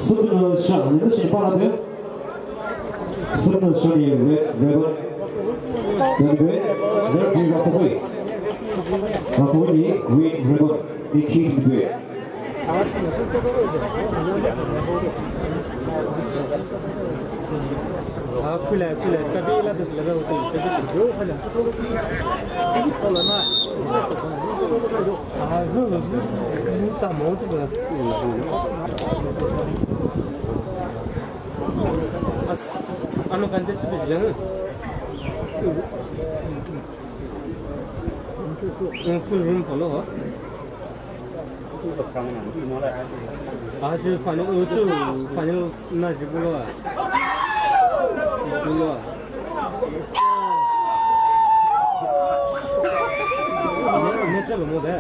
Sudden shot. This is part of it. Sudden shot here. Rebel. Then do it. Red team rock away. Rock away. Green rebel. They keep to do it. كلها قبيلة تتلقى وتلقى أنا كنت تبجن full room follow आज final ना जिबुलो चलो मोद है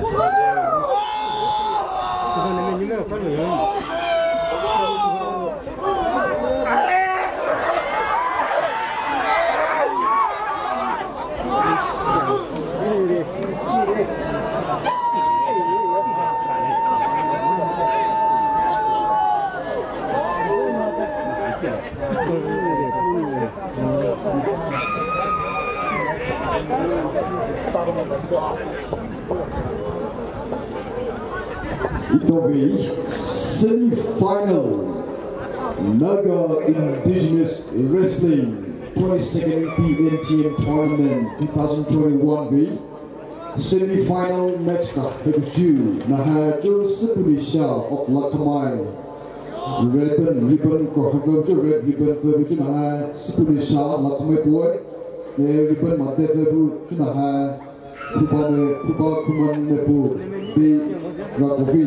Itobe semi-final Naga Indigenous Wrestling 22nd PNTM Tournament 2021 semi-final match ka Hebju Nahajo Sipulisha of Lakamai Red Ribbon ko Hebju Red Ribbon Hebju Naha Sipulisha Lakamai boy Ribbon Mate Hebju Naha Puba Kuman Nebu Di Rakovi.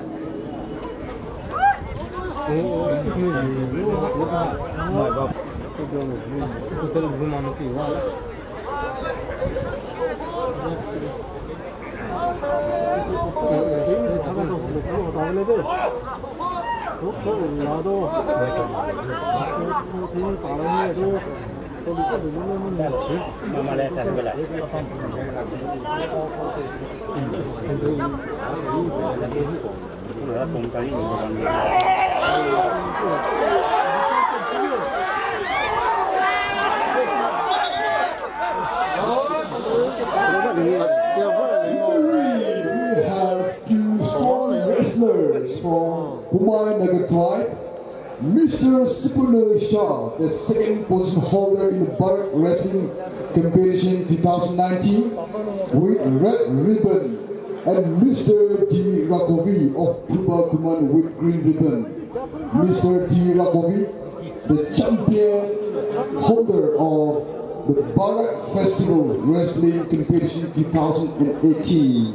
From Pumai Naga tribe, Mr. Sipule Shah, the second position holder in the Bharat Wrestling Competition 2019 with red ribbon, and Mr. D. Rakovi of Puba Kuman with green ribbon. Mr. D. Rakovi, the champion holder of the Bharat Festival Wrestling Competition 2018.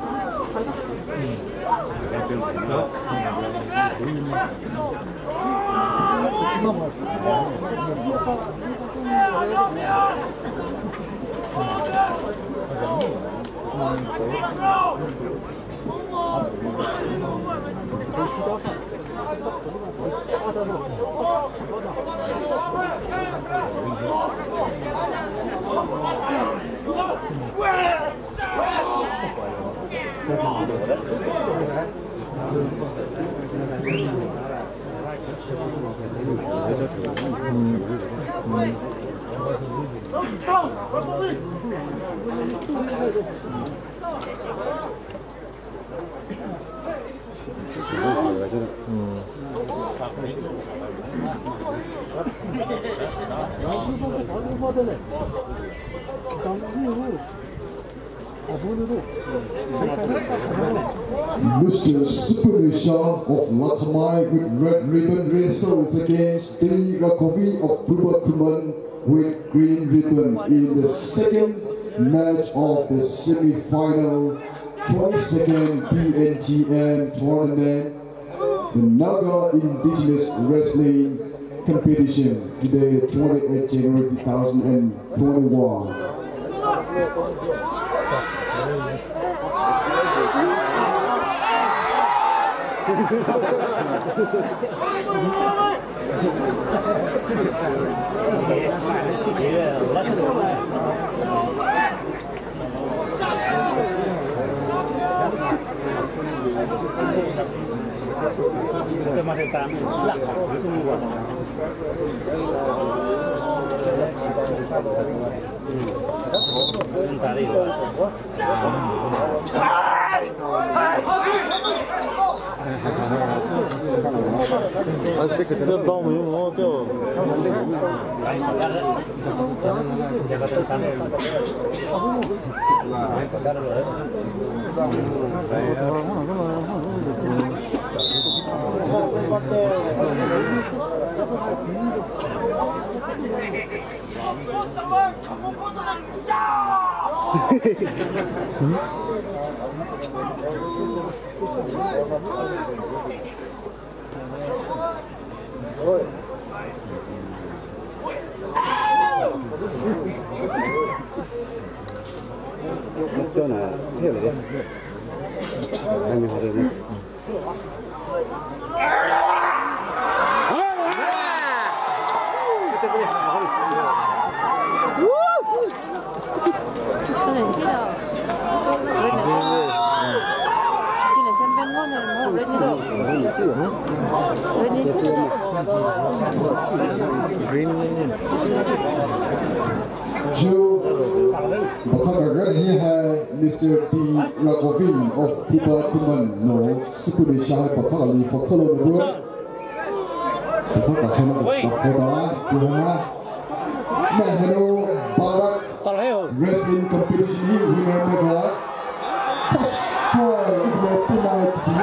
Mr. Sipule Shah of Lakamai with red ribbon wrestles against D. Rakovi of Puba Kuman with green ribbon in the second match of the semi-final 22nd PNTM tournament, the Naga Indigenous Wrestling Competition, today 28 January 2021. Mr. D. Rakovi of Department No Supervisor Pakali for Colorado. Barak Wrestling Competition here, winner Mega. First try in the penalty to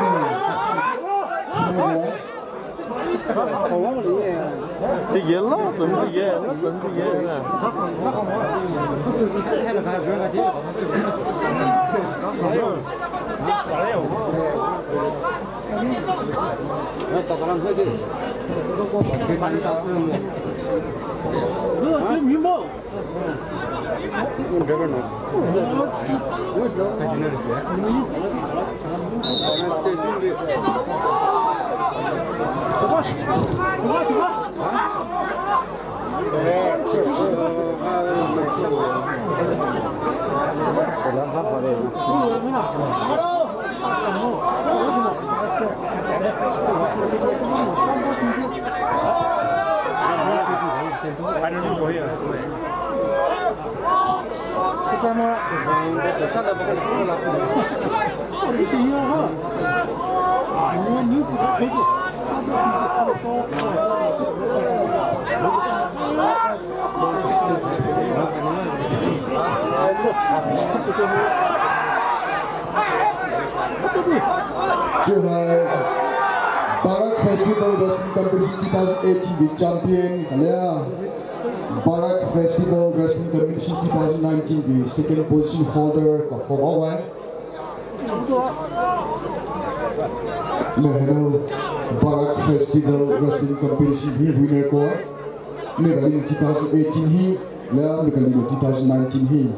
Barak Festival Wrestling Competition 2018 the champion Barak Festival Wrestling Competition 2019 the second position holder of Hawaii. Barak Festival Wrestling Competition he winner ko medal 2018 he medal 2019 he.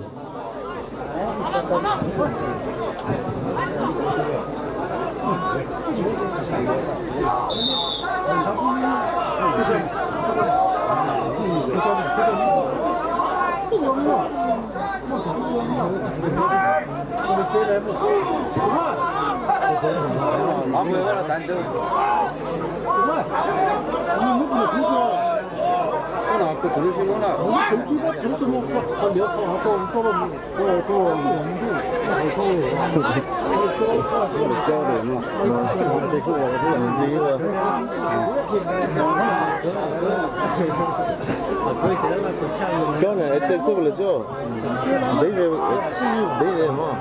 Cái này tên số là chưa? Đấy là chi đấy là mà.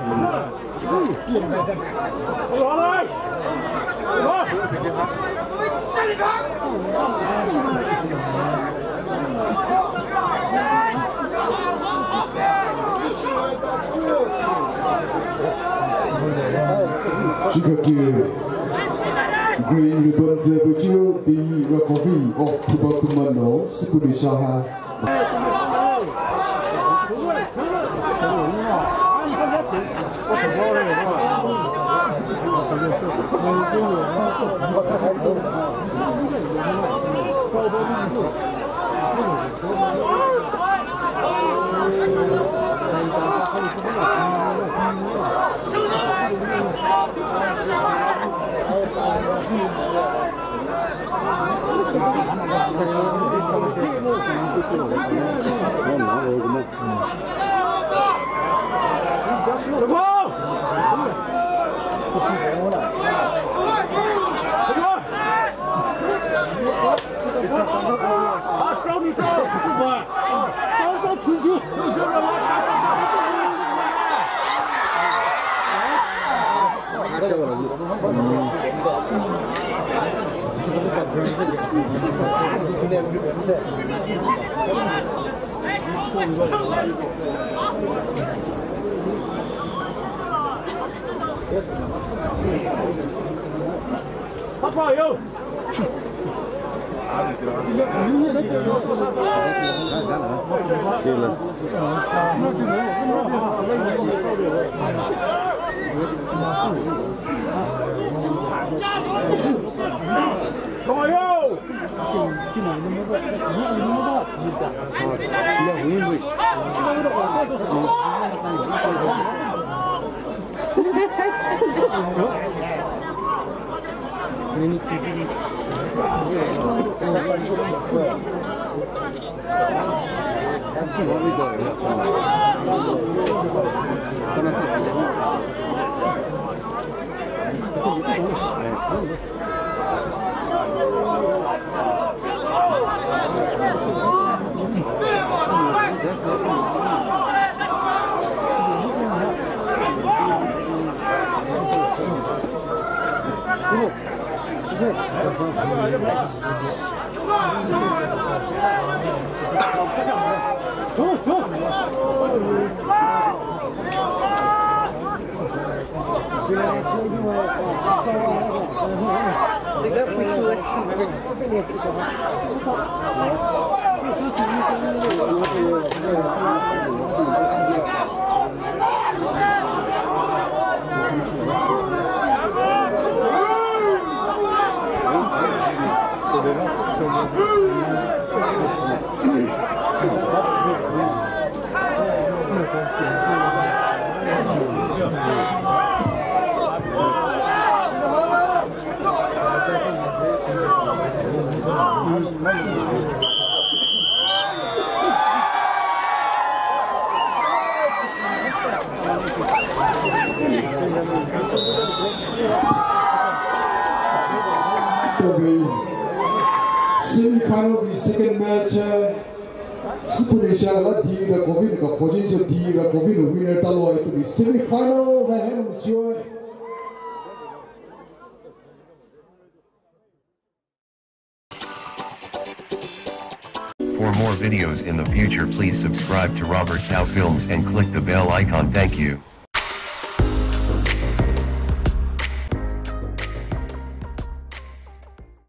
She got the green ribbon there the Rakovi of Tubakumano, Sikurishaha. Papa, yo! Semi-final the second match Supernational di Rakovin ka Fojin so di Rakovin winner talo to the semi-final the hand of joy. For more videos in the future, please subscribe to Robert Tau Films and click the bell icon. Thank you.